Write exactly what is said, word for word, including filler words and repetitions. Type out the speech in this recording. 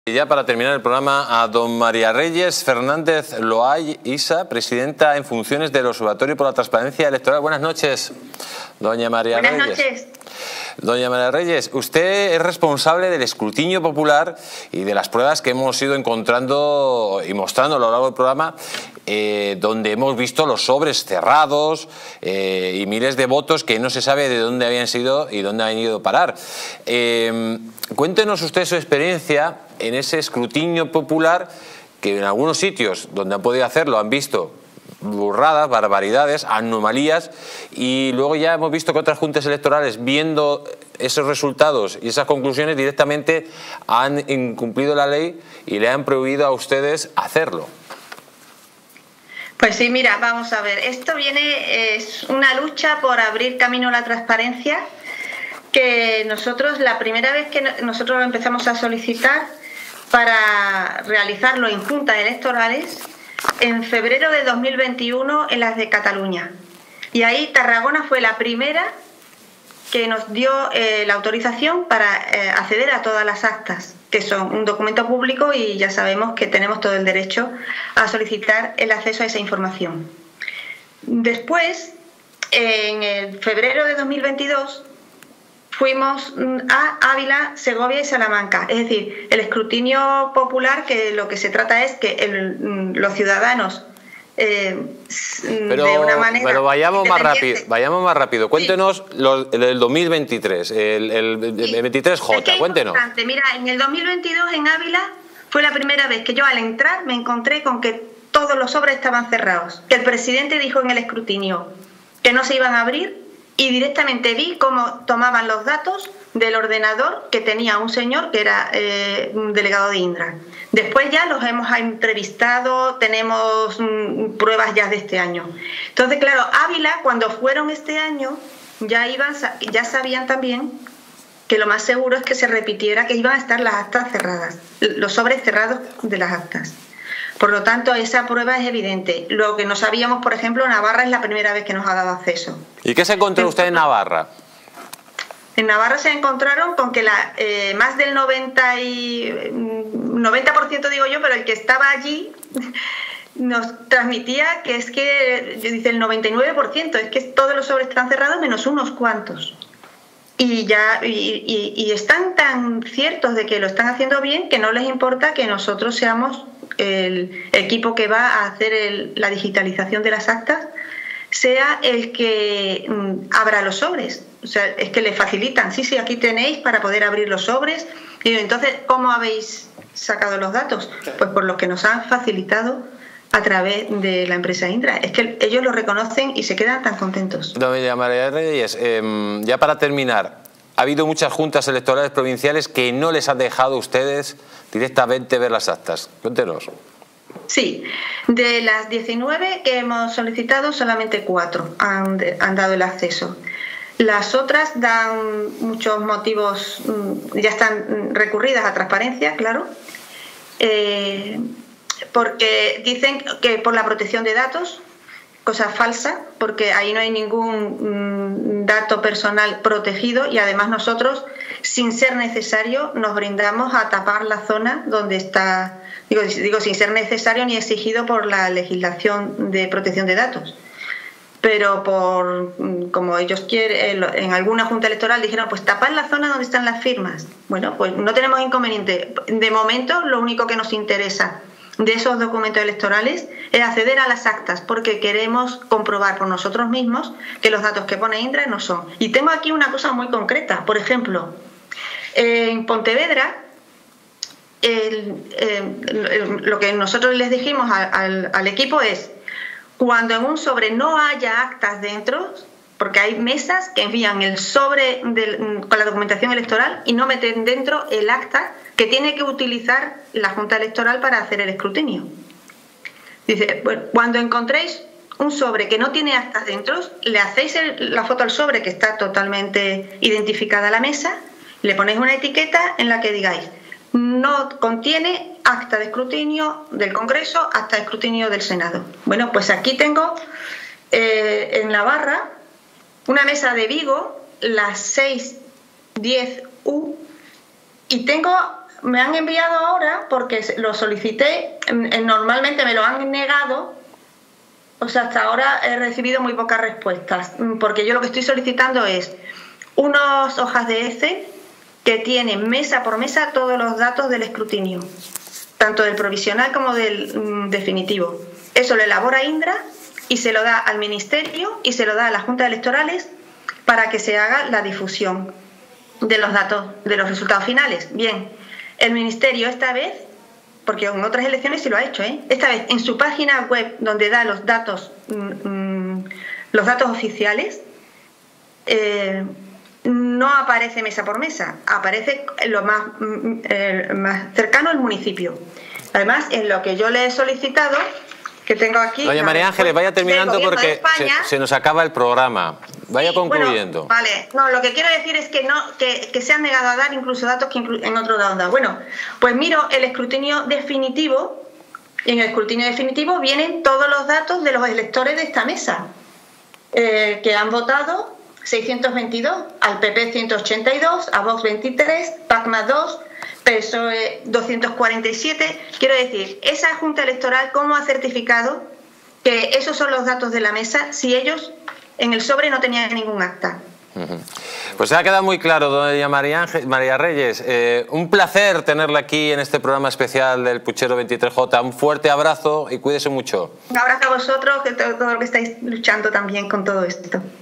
Y ya para terminar el programa, a don María Reyes Fernández Loay Isa, presidenta en funciones del Observatorio por la Transparencia Electoral. Buenas noches, doña María Reyes. Buenas noches. Doña María Reyes, usted es responsable del escrutinio popular y de las pruebas que hemos ido encontrando y mostrando a lo largo del programa, eh, donde hemos visto los sobres cerrados eh, y miles de votos que no se sabe de dónde habían sido y dónde han ido a parar. Eh, cuéntenos usted su experiencia en ese escrutinio popular, que en algunos sitios donde han podido hacerlo han visto burradas, barbaridades, anomalías, y luego ya hemos visto que otras juntas electorales, viendo esos resultados y esas conclusiones, directamente han incumplido la ley y le han prohibido a ustedes hacerlo. Pues sí, mira, vamos a ver, esto viene, es una lucha por abrir camino a la transparencia, que nosotros, la primera vez que nosotros lo empezamos a solicitar para realizarlo en juntas electorales, en febrero de dos mil veintiuno en las de Cataluña. Y ahí Tarragona fue la primera que nos dio eh, la autorización para eh, acceder a todas las actas, que son un documento público y ya sabemos que tenemos todo el derecho a solicitar el acceso a esa información. Después, en el febrero de dos mil veintidós, fuimos a Ávila, Segovia y Salamanca. Es decir, el escrutinio popular, que lo que se trata es que el, los ciudadanos eh, pero, de una manera... Pero vayamos más rápido, vayamos más rápido. Cuéntenos sí. lo, el, el dos mil veintitrés, el, el, el sí. veintitrés J, es que cuéntenos. Mira, en el dos mil veintidós en Ávila fue la primera vez que yo al entrar me encontré con que todos los sobres estaban cerrados. Que el presidente dijo en el escrutinio que no se iban a abrir, y directamente vi cómo tomaban los datos del ordenador que tenía un señor que era eh, un delegado de Indra. Después ya los hemos entrevistado, tenemos mm, pruebas ya de este año. Entonces, claro, Ávila, cuando fueron este año, ya, iban, ya sabían también que lo más seguro es que se repitiera, que iban a estar las actas cerradas, los sobres cerrados de las actas. Por lo tanto, esa prueba es evidente. Lo que no sabíamos, por ejemplo, Navarra es la primera vez que nos ha dado acceso. ¿Y qué se encontró usted en Navarra? En Navarra se encontraron con que la, eh, más del noventa por ciento, digo yo, pero el que estaba allí nos transmitía que es que, yo dice el noventa y nueve por ciento, es que todos los sobres están cerrados menos unos cuantos. Y, ya, y, y, y están tan ciertos de que lo están haciendo bien que no les importa que nosotros seamos el equipo que va a hacer el, la digitalización de las actas, sea el que mm, abra los sobres. O sea, es que le facilitan. Sí, sí, aquí tenéis para poder abrir los sobres. Y entonces, ¿cómo habéis sacado los datos? Pues por lo que nos han facilitado a través de la empresa Indra. Es que ellos lo reconocen y se quedan tan contentos. Doña María Reyes, eh, ya para terminar, ha habido muchas juntas electorales provinciales que no les han dejado a ustedes directamente ver las actas. Cuéntenos. Sí, de las diecinueve que hemos solicitado, solamente cuatro han, han dado el acceso. Las otras dan muchos motivos, ya están recurridas a transparencia, claro, eh, porque dicen que por la protección de datos, cosa falsa, porque ahí no hay ningún dato personal protegido y además nosotros, sin ser necesario, nos brindamos a tapar la zona donde está, digo, digo sin ser necesario ni exigido por la legislación de protección de datos. Pero por como ellos quieren, en alguna junta electoral dijeron, pues tapad la zona donde están las firmas. Bueno, pues no tenemos inconveniente. De momento, lo único que nos interesa de esos documentos electorales es acceder a las actas, porque queremos comprobar por nosotros mismos que los datos que pone Indra no son. Y tengo aquí una cosa muy concreta. Por ejemplo, en Pontevedra, el, el, el, lo que nosotros les dijimos al, al, al equipo es: cuando en un sobre no haya actas dentro, porque hay mesas que envían el sobre de, con la documentación electoral y no meten dentro el acta que tiene que utilizar la Junta Electoral para hacer el escrutinio. Dice, bueno, cuando encontréis un sobre que no tiene actas dentro, le hacéis el, la foto al sobre, que está totalmente identificada a la mesa, le ponéis una etiqueta en la que digáis: no contiene acta de escrutinio del Congreso, acta de escrutinio del Senado. Bueno, pues aquí tengo eh, en la barra una mesa de Vigo, las seis diez U, y tengo me han enviado ahora porque lo solicité, normalmente me lo han negado, o sea, hasta ahora he recibido muy pocas respuestas, porque yo lo que estoy solicitando es unas hojas de Excel que tienen mesa por mesa todos los datos del escrutinio, tanto del provisional como del mm, definitivo. Eso lo elabora Indra y se lo da al Ministerio y se lo da a las juntas electorales para que se haga la difusión de los datos, de los resultados finales. Bien, el Ministerio esta vez, porque en otras elecciones sí lo ha hecho, ¿eh? Esta vez en su página web donde da los datos, mmm, los datos oficiales, eh, no aparece mesa por mesa, aparece lo más, eh, más cercano al municipio. Además, en lo que yo le he solicitado, que tengo aquí... Doña María Ángeles, vaya terminando porque España, se, se nos acaba el programa. Vaya sí, concluyendo. Bueno, vale, no, lo que quiero decir es que no que, que se han negado a dar incluso datos que en otro lado han dado. Bueno, pues miro el escrutinio definitivo, y en el escrutinio definitivo vienen todos los datos de los electores de esta mesa, eh, que han votado seiscientos veintidós, al P P ciento ochenta y dos, a Vox veintitrés, PACMA dos, P S O E doscientos cuarenta y siete. Quiero decir, esa Junta Electoral, ¿cómo ha certificado que esos son los datos de la mesa si ellos en el sobre no tenían ningún acta? Pues ha quedado muy claro, doña María, Ángel, María Reyes. Eh, un placer tenerla aquí en este programa especial del Puchero veintitrés J. Un fuerte abrazo y cuídese mucho. Un abrazo a vosotros, que todo, todo lo que estáis luchando también con todo esto.